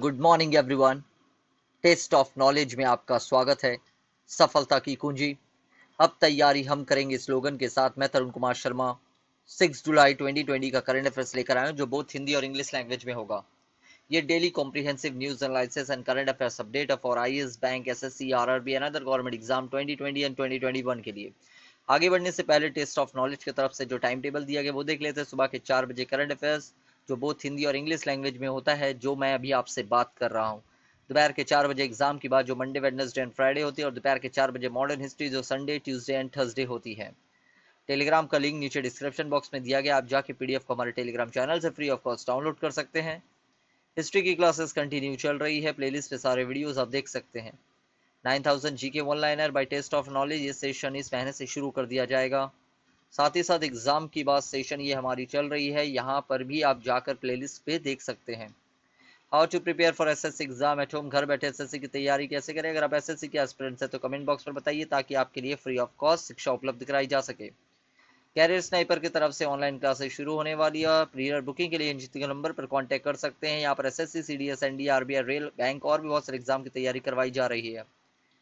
Good morning everyone. Test of knowledge में आपका स्वागत है। सफलता की कुंजी। अब तैयारी हम करेंगे स्लोगन के साथ। मैं तरुण कुमार शर्मा 6 जुलाई 2020 का करंट अफेयर्स लेकर आया हूं, जो बोथ हिंदी और इंग्लिश लैंग्वेज में होगा। ये daily comprehensive news analysis and current affairs update for IAS, bank, SSC, RRB and other government exam 2020 एंड 2021 के लिए। आगे बढ़ने से पहले टेस्ट ऑफ नॉलेज की तरफ से जो टाइम टेबल दिया गया वो देख लेते हैं। सुबह के 4 बजे करंट अफेयर्स, जो बोथ हिंदी और इंग्लिश लैंग्वेज में होता है, जो मैं अभी आपसे बात कर रहा हूँ। दोपहर के 4 बजे एग्जाम की बात, जो मंडे, वेडनेसडे एंड फ्राइडे होती है। और दोपहर के 4 बजे मॉडर्न हिस्ट्री, जो संडे, ट्यूसडे एंड थर्सडे होती है। टेलीग्राम का लिंक नीचे डिस्क्रिप्शन बॉक्स में दिया गया, आप जाके पीडीएफ को हमारे टेलीग्राम चैनल से फ्री ऑफ कॉस्ट डाउनलोड कर सकते हैं। हिस्ट्री की क्लासेस कंटिन्यू चल रही है, प्लेलिस्ट पे सारे वीडियोस आप देख सकते हैं। 9000 GK one liner by test of knowledge, ये सेशन इस महीने से शुरू कर दिया जाएगा। साथ ही साथ एग्जाम की बात सेशन ये हमारी चल रही है, यहाँ पर भी आप जाकर प्लेलिस्ट पे देख सकते हैं। How to prepare for SSC exam at home, घर बैठे एसएससी की तैयारी कैसे करें। अगर आप एसएससी के एस्पिरेंट्स हैं तो कमेंट बॉक्स पर बताइए, ताकि आपके लिए फ्री ऑफ कॉस्ट शिक्षा उपलब्ध कराई जा सके। कैरियर स्नाइपर की तरफ से ऑनलाइन क्लासेस शुरू होने वाली है। प्रीयर बुकिंग के लिए नीचे नंबर पर कांटेक्ट कर सकते हैं। यहाँ पर SSC, CDS, NDA, RBI, rail, bank और भी बहुत सारे एग्जाम की तैयारी करवाई जा रही है।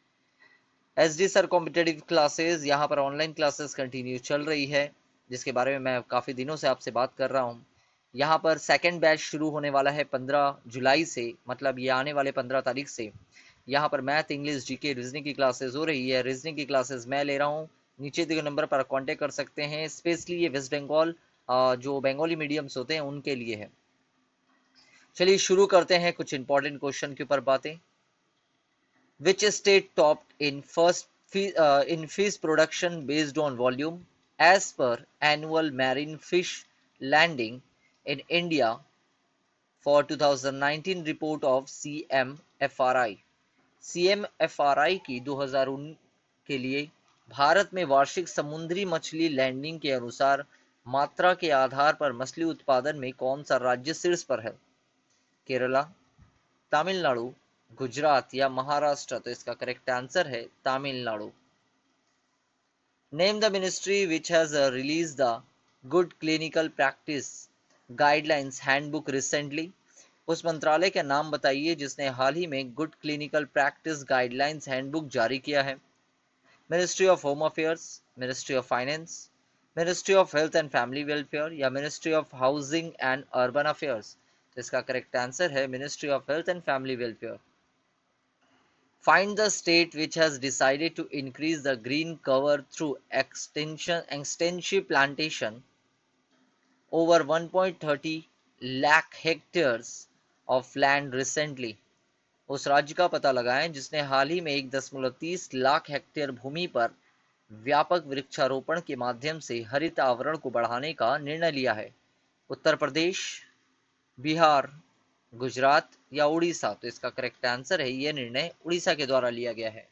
एसडी सर कॉम्पिटेटिव क्लासेस, यहाँ पर ऑनलाइन क्लासेस कंटिन्यू चल रही है, जिसके बारे में मैं काफ़ी दिनों से आपसे बात कर रहा हूँ। यहाँ पर सेकंड बैच शुरू होने वाला है 15 जुलाई से, मतलब ये आने वाले 15 तारीख से। यहाँ पर मैथ, इंग्लिश, जीके, रीजनिंग की क्लासेस हो रही है। रीजनिंग की क्लासेस मैं ले रहा हूँ। नीचे दिए नंबर पर कांटेक्ट कर सकते हैं। स्पेशली ये वेस्ट बंगाल, जो बंगाली मीडियम्स होते हैं उनके लिए है। चलिए शुरू करते हैं कुछ इंपॉर्टेंट क्वेश्चन के ऊपर बातें। Which state topped in in fish production based on volume as per annual marine fish landing in India for 2019 report of CMFRI? CMFRI की 2019 के लिए भारत में वार्षिक समुद्री मछली लैंडिंग के अनुसार मात्रा के आधार पर मछली उत्पादन में कौन सा राज्य शीर्ष पर है? केरला, तमिलनाडु, गुजरात या महाराष्ट्र? तो इसका करेक्ट आंसर है Tamil Nadu. Name the ministry which has release the good clinical practice guidelines handbook recently. उस मंत्रालय का नाम बताइए जिसने हाल ही में good clinical practice guidelines handbook जारी किया है। Ministry of home affairs, ministry of finance, ministry of health and family welfare या ministry of housing and urban affairs? तो इसका करेक्ट आंसर है ministry of health and family welfare. Find the state which has decided to increase the green cover through extensive plantation over 1.30 lakh hectares of land recently. उस राज्य का पता लगाएं जिसने हाल ही में 1.30 लाख हेक्टेयर भूमि पर व्यापक वृक्षारोपण के माध्यम से हरित आवरण को बढ़ाने का निर्णय लिया है। उत्तर प्रदेश, बिहार, गुजरात या उड़ीसा? तो इसका करेक्ट आंसर है, यह निर्णय उड़ीसा के द्वारा लिया गया है।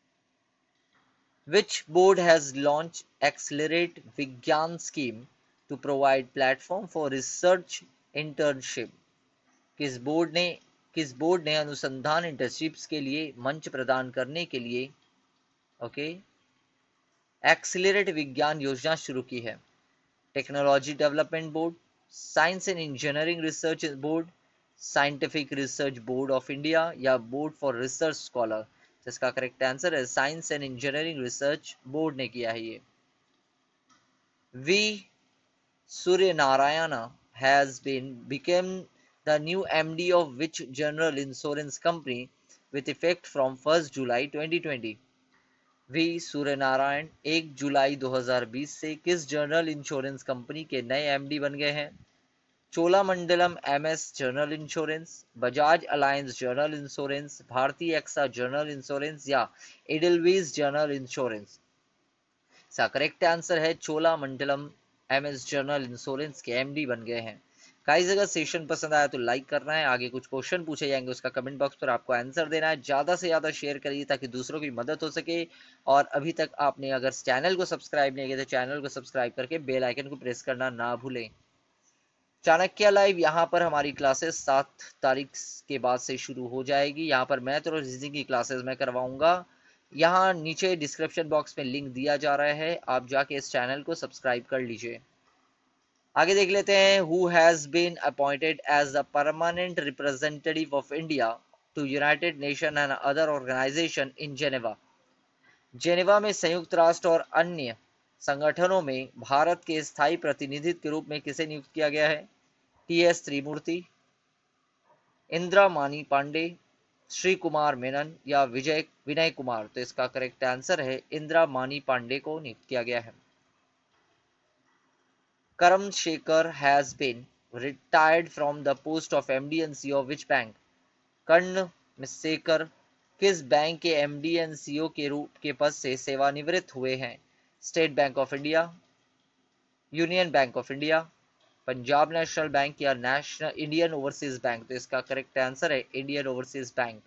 Which board has launched Accelerate Vigyan scheme to provide platform for research internship? किस बोर्ड ने अनुसंधान इंटर्नशिप्स के लिए मंच प्रदान करने के लिए एक्सीलरेट विज्ञान योजना शुरू की है? Technology development board, science and engineering research board, scientific research board of India या बोर्ड फॉर रिसर्च स्कॉलर? जिसका करेक्ट आंसर है science and engineering research board ने किया है ये। V Suryanarayan has become the new MD of which general insurance company with effect from 1st July 2020? V Suryanarayan 1 जुलाई 2020 से किस जनरल इंश्योरेंस कंपनी के नए एमडी बन गए हैं? Cholamandalam MS general insurance, Bajaj Allianz general insurance, Bharti AXA general insurance या एडलवीज जनरल इंश्योरेंस? इसका करेक्ट आंसर है चोलामंडलम एमएस जनरल इंश्योरेंस के एमडी बन गए हैं। गाइस, अगर सेशन पसंद आया तो लाइक करना है, आगे कुछ क्वेश्चन पूछे जाएंगे उसका कमेंट बॉक्स पर आपको आंसर देना है। ज़्यादा से ज़्यादा शेयर करिए ताकि दूसरों की मदद हो सके। और अभी तक आपने अगर चैनल को सब्सक्राइब नहीं किया तो चैनल को सब्सक्राइब करके बेल आइकन को प्रेस करना ना भूलें। चाणक्य लाइव, यहाँ पर हमारी क्लासेस 7 तारीख के बाद से शुरू हो जाएगी। यहाँ पर मैथ और रीजनिंग की क्लासेस मैं करवाऊंगा। यहाँ नीचे डिस्क्रिप्शन बॉक्स में लिंक दिया जा रहा है, आप जाके इस चैनल को सब्सक्राइब कर लीजिए। आगे देख लेते हैं, who has been appointed as the permanent representative of India to United Nation and other organisation in Geneva. Geneva में संयुक्त राष्ट्र और अन्य संगठनों में भारत के स्थायी प्रतिनिधि के रूप में किसे नियुक्त किया गया है? टी एस त्रिमूर्ति, इंदिरा मानी पांडे, श्री कुमार मेनन या विनय कुमार। तो इसका करेक्ट आंसर है इंदिरा मानी पांडे को नियुक्त किया गया है। Karam Shekhar has been retired from the post of MD and CEO of which bank? Karn Shekhar किस बैंक के एमडी एंड सीईओ के रूप के पद से सेवानिवृत्त हुए हैं? State Bank of India, Union Bank of India, Punjab National Bank या नेशनल इंडियन ओवरसीज बैंक। तो इसका करेक्ट आंसर है Indian Overseas Bank.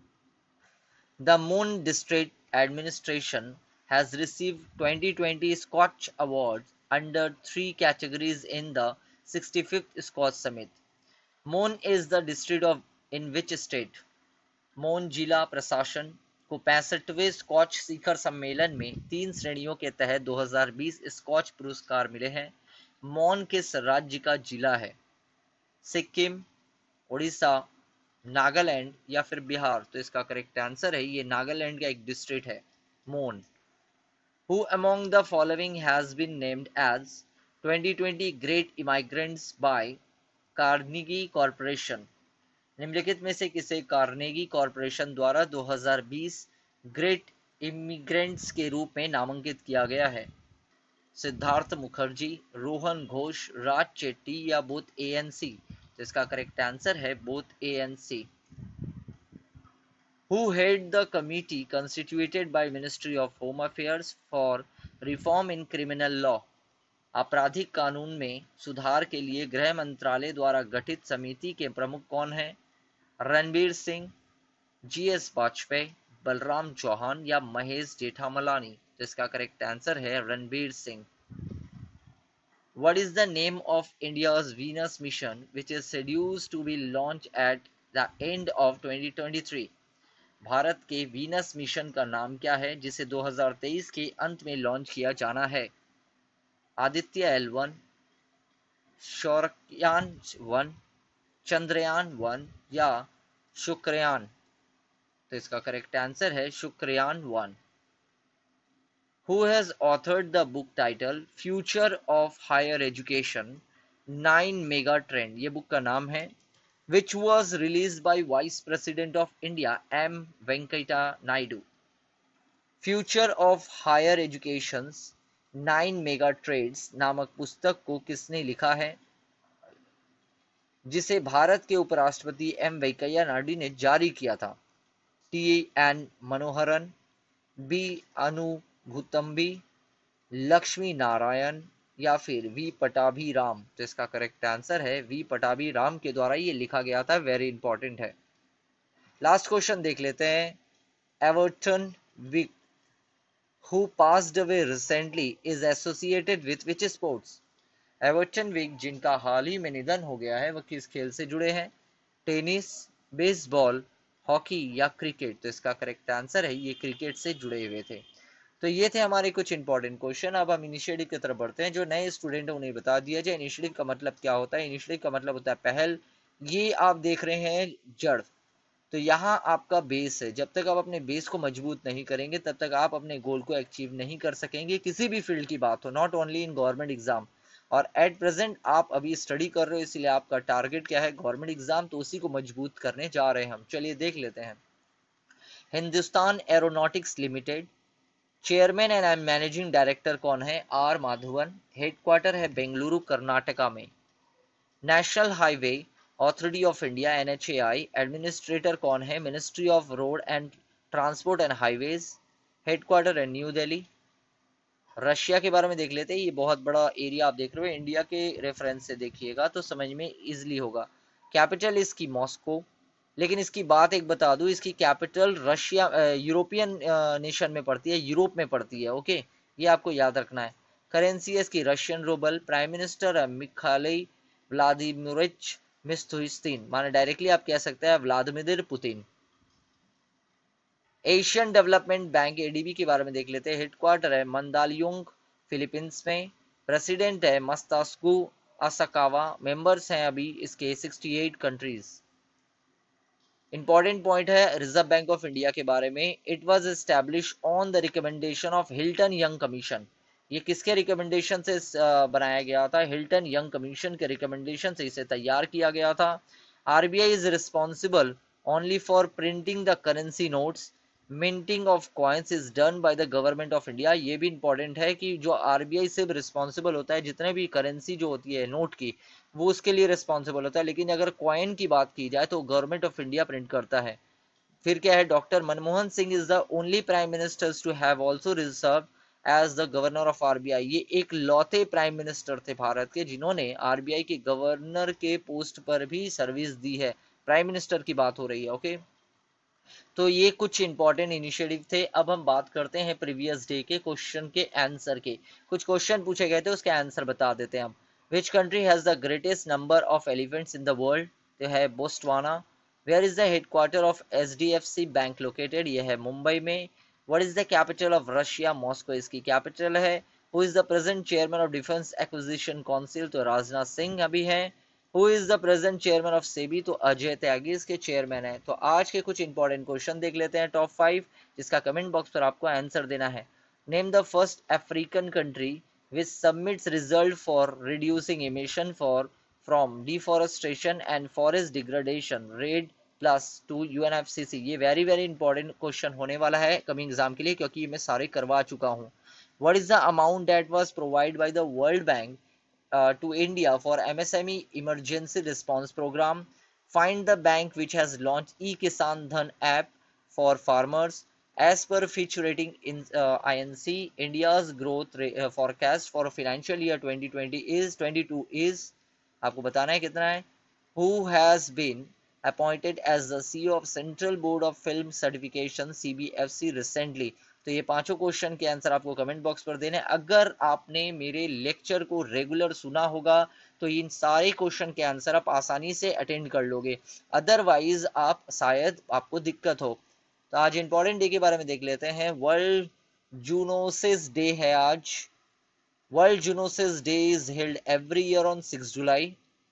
The moon district administration has received 2020 Scotch Awards under 3 categories in the 65th Scotch Summit. Mon is the district of in which state? मोन जिला प्रशासन को 65वें scotch शिखर सम्मेलन में 3 श्रेणियों के तहत 2020 स्कॉच पुरस्कार मिले हैं। मोन किस राज्य का जिला है? सिक्किम, उड़ीसा, नागालैंड या फिर बिहार। तो इसका करेक्ट आंसर है ये नागालैंड का एक डिस्ट्रिक्ट है मोन। Who among the following has been named as 2020 Great Immigrants by Carnegie Corporation? निम्नलिखित में से किसे कार्नेगी कॉरपोरेशन द्वारा 2020 ग्रेट इमिग्रेंट्स के रूप में नामांकित किया गया है? सिद्धार्थ मुखर्जी, रोहन घोष, राज चेट्टी या बोथ एएनसी। तो इसका करेक्ट आंसर है both ANC. Who head the committee constituted by Ministry of Home Affairs for reform in criminal law? आपराधिक कानून में सुधार के लिए गृह मंत्रालय द्वारा गठित समिति के प्रमुख कौन हैं? रणबीर सिंह, जीएस वाजपेयी, बलराम चौहान या महेश जेठामलानी। तो इसका करेक्ट आंसर है Ranbir Singh. What is the name of India's Venus mission which is scheduled to be launched at the end of 2023? Bharat के वीनस मिशन का नाम क्या है जिसे 2023 के अंत में लॉन्च किया जाना है? आदित्य L1, शौर्ययान 1, चंद्रयान 1 या शुक्रयान। तो इसका करेक्ट आंसर है Shukrayaan 1। Who has authored the book title Future of Higher Education 9 Mega Trend? ये बुक का नाम है which was released by Vice President of India M. Venkaiah Naidu. Future of Higher Education's 9 Mega Trends नामक पुस्तक को किसने लिखा है? जिसे भारत के उपराष्ट्रपति एम वेंकैया नायडू ने जारी किया था। T N Manoharan, B Anubhutambi, Lakshmi Narayan या फिर वी पटाभी राम। तो इसका करेक्ट आंसर है वी पटाभी राम के द्वारा ये लिखा गया था। वेरी इंपॉर्टेंट है। लास्ट क्वेश्चन देख लेते हैं। Everton Weekes who passed away recently is associated with which sports? Everton Weekes जिनका हाल ही में निधन हो गया है वह किस खेल से जुड़े हैं? टेनिस, बेसबॉल, हॉकी या क्रिकेट। तो इसका करेक्ट आंसर है ये क्रिकेट से जुड़े हुए थे। तो ये थे हमारे कुछ इंपॉर्टेंट क्वेश्चन। अब हम इनिशिएटिव की तरफ बढ़ते हैं। जो नए स्टूडेंट हैं उन्हें बता दिया जाए इनिशिएटिव का मतलब क्या होता है। इनिशिएटिव का मतलब होता है पहल। ये आप देख रहे हैं जड़। तो यहाँ आपका बेस है। जब तक आप अपने बेस को मजबूत नहीं करेंगे तब तक आप अपने गोल को अचीव नहीं कर सकेंगे, किसी भी फील्ड की बात हो, not only in government exam. और एट प्रेजेंट आप अभी स्टडी कर रहे हो इसलिए आपका टारगेट क्या है? Government exam. तो उसी को मजबूत करने जा रहे हैं हम। चलिए देख लेते हैं। Hindustan aeronautics limited chairman and managing director कौन है? आर माधवन। हेडक्वार्टर है बेंगलुरु कर्नाटका में। National highway authority of India NHAI administrator कौन है? Ministry of road and transport and highways. Headquarter है न्यू दिल्ली। रशिया के बारे में देख लेते हैं। ये बहुत बड़ा एरिया आप देख रहे हो। इंडिया के रेफरेंस से देखिएगा तो समझ में इजिली होगा। कैपिटल इसकी मॉस्को। लेकिन इसकी बात एक बता दूं, इसकी कैपिटल रशिया यूरोपियन नेशन में पड़ती है, यूरोप में पड़ती है। ओके, ये आपको याद रखना है। करेंसी है इसकी रशियन रूबल। प्राइम मिनिस्टर है मिखाइल व्लादिमीरोविच मिशुस्तिन, माने डायरेक्टली आप कह सकते हैं Vladimir Putin. Asian development bank ADB के बारे में देख लेते हैं। हेडक्वार्टर है मंदालियोंग फिलीपींस में। प्रेसिडेंट है मस्तास्कू असाकावा। मेंबर्स हैं अभी इसके 68 कंट्रीज। इंपॉर्टेंट पॉइंट है रिजर्व बैंक ऑफ इंडिया के बारे में। It was establish on the recommendation of Hilton Young commission. ये किसके रिकमेंडेशन से बनाया गया था? हिल्टन यंग कमीशन के रिकमेंडेशन से इसे तैयार किया गया था। RBI is responsible only for printing the currency notes. Minting of coins is done by the government of India. ये भी इंपॉर्टेंट है कि जो आरबीआई सिर्फ रिस्पॉन्सिबल होता है जितने भी करेंसी जो होती है नोट की, वो उसके लिए रिस्पॉन्सिबल होता है, लेकिन अगर कॉइन की बात की जाए तो गवर्नमेंट ऑफ इंडिया प्रिंट करता है। फिर क्या है? Doctor Manmohan Singh is the only prime minister to have also reserve as the governor of RBI. ये एक लौते प्राइम मिनिस्टर थे भारत के जिन्होंने आरबीआई के गवर्नर के पोस्ट पर भी सर्विस दी है। प्राइम मिनिस्टर की बात हो रही है, ओके। तो ये कुछ इंपॉर्टेंट इनिशिएटिव थे। अब हम बात करते हैं प्रीवियस डे के क्वेश्चन के आंसर के। कुछ क्वेश्चन पूछे गए थे, उसके आंसर बता देते हैं हम। Which country has the greatest number of elephants in the world? तो है Botswana. Where is the headquarter of HDFC bank located? ये है मुंबई में। What is the capital of Russia? Moscow इसकी कैपिटल है। Who is the present chairman of defence acquisition council? तो राजनाथ सिंह अभी है। Who is the present chairman of SEBI? तो अजय त्यागी इसके चेयरमैन है। तो आज के कुछ इंपॉर्टेंट क्वेश्चन देख लेते हैं टॉप 5, जिसका कमेंट बॉक्स पर आपको आंसर देना है। Name the first African country which submits result for reducing emission for from deforestation and forest degradation REDD plus to UNFCCC. ये वेरी वेरी इंपॉर्टेंट क्वेश्चन होने वाला है कमिंग एग्जाम के लिए, क्योंकि ये मैं सारे करवा चुका हूँ। What is the amount that was provide by the world bank to India for MSME Emergency Response Program? Find the bank which has launched e-Kisan Dhan app for farmers. As per Fitch Rating in INC, India's growth forecast for financial year 2020 is 22 is, आपको बताना है कितना है। Who has been appointed as the CEO of Central Board of Film Certification CBFC recently? तो ये पांचों question के answer आपको कमेंट बॉक्स पर देने। अगर आपने मेरे लेक्चर को रेगुलर सुना होगा तो इन सारे क्वेश्चन के आंसर आप आसानी से अटेंड कर लोगे, अदरवाइज आप शायद आपको दिक्कत हो। तो आज इंपॉर्टेंट डे के बारे में देख लेते हैं। वर्ल्ड जूनोसिस डे है आज। World zoonosis day is held every year on 6 July.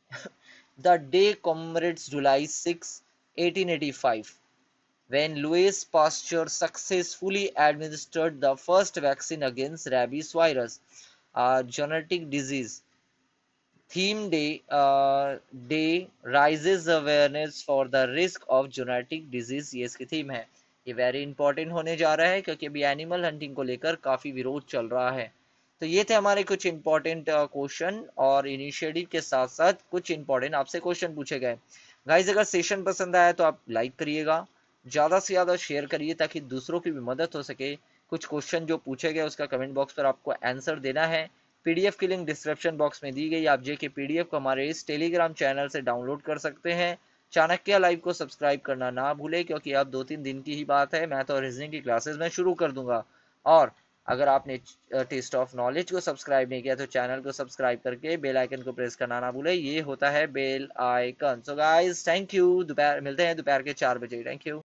The day commemorates July 6, 1885 when Louis Pasteur successfully administered the first vaccine against rabies virus, a genetic disease. Theme day raises awareness for the risk of genetic disease. ये इसकी theme है। ये very important होने जा रहा है क्योंकि अभी एनिमल हंटिंग को लेकर काफी विरोध चल रहा है। तो ये थे हमारे कुछ इंपॉर्टेंट क्वेश्चन और इनिशिएटिव के साथ साथ कुछ इंपॉर्टेंट आपसे क्वेश्चन पूछे गए। गाइज अगर सेशन पसंद आया तो आप लाइक करिएगा, ज़्यादा से ज़्यादा शेयर करिए ताकि दूसरों की भी मदद हो सके। कुछ क्वेश्चन जो पूछे गए उसका कमेंट बॉक्स पर आपको आंसर देना है। पीडीएफ की लिंक डिस्क्रिप्शन बॉक्स में दी गई। आप जेके पीडीएफ को हमारे इस टेलीग्राम चैनल से डाउनलोड कर सकते हैं। चाणक्य लाइव को सब्सक्राइब करना ना भूले क्योंकि अब 2-3 दिन की ही बात है, मैथ और रीजनिंग की क्लासेस में शुरू कर दूंगा। और अगर आपने टेस्ट ऑफ नॉलेज को सब्सक्राइब नहीं किया तो चैनल को सब्सक्राइब करके बेल आइकन को प्रेस करना ना भूले। ये होता है bell icon. So guys thank you. दोपहर मिलते हैं दोपहर के 4 बजे। Thank you.